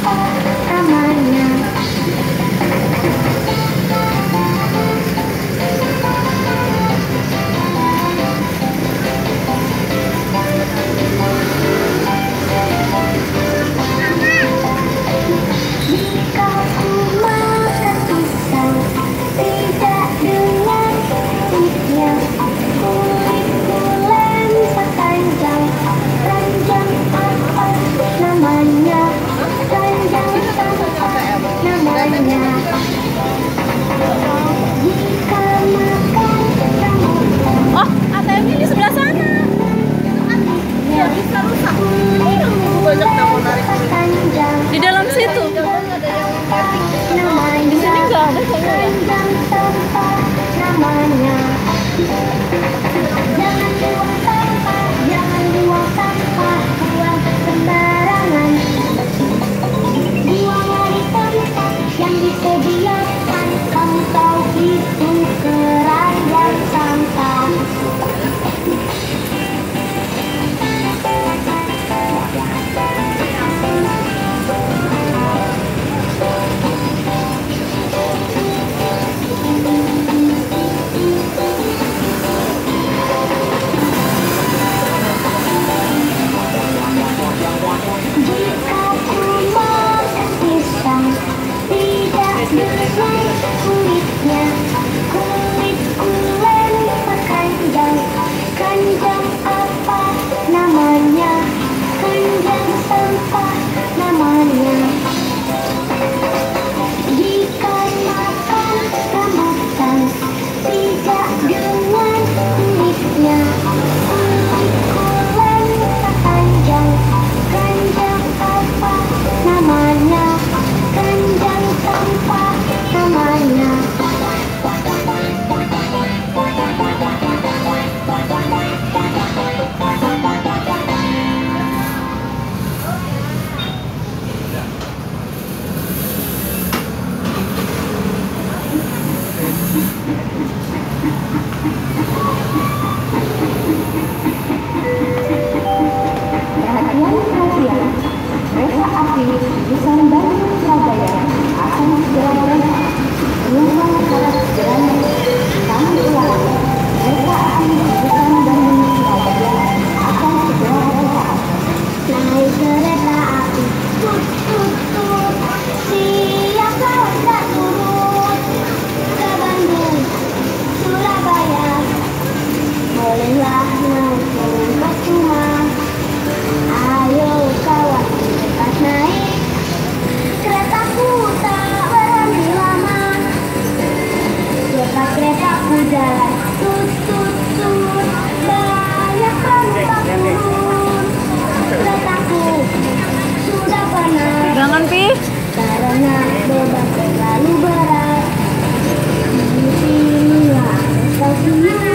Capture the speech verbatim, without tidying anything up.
Oh, A T M-nya di sebelah sana. Ya, bisa rusak. Banyak tamu tarik. Di dalam situ. Di sini nggak ada kayaknya. Namanya. Jangan buang sampah, jangan buang sampah, buang sembarangan. Buanglah di tempat yang disediakan. Kamu tahu itu keranjang sampah. Jika ku makan pisang, tidak dengan kulitnya, kulit ulen keranjang. Keranjang apa namanya? Keranjang sampah namanya. Jika makan rambutan, tidak dengan kulitnya, kulit ulen keranjang. Keranjang apa namanya? Keranjang sampah namanya. Perhatian perhatian, kereta api jurusan Bandung Surabaya akan segera berangkat. Penumpang harap segera naik. Kami ulangi, kereta api jurusan Bandung Surabaya akan segera berangkat. Naik kereta api, tut tut tut, siapa hendak turun ke Bandung Surabaya? Bolehlah naik turun percuma. Ayo kawan, cepat naik. Keretaku tak berhenti lama. Cepat keretaku jalan, tut tut tut. Banyak penumpang turun. Keretaku sudah penat Jangan, Pi. karena beban terlalu berat. Di sinilah stasiun.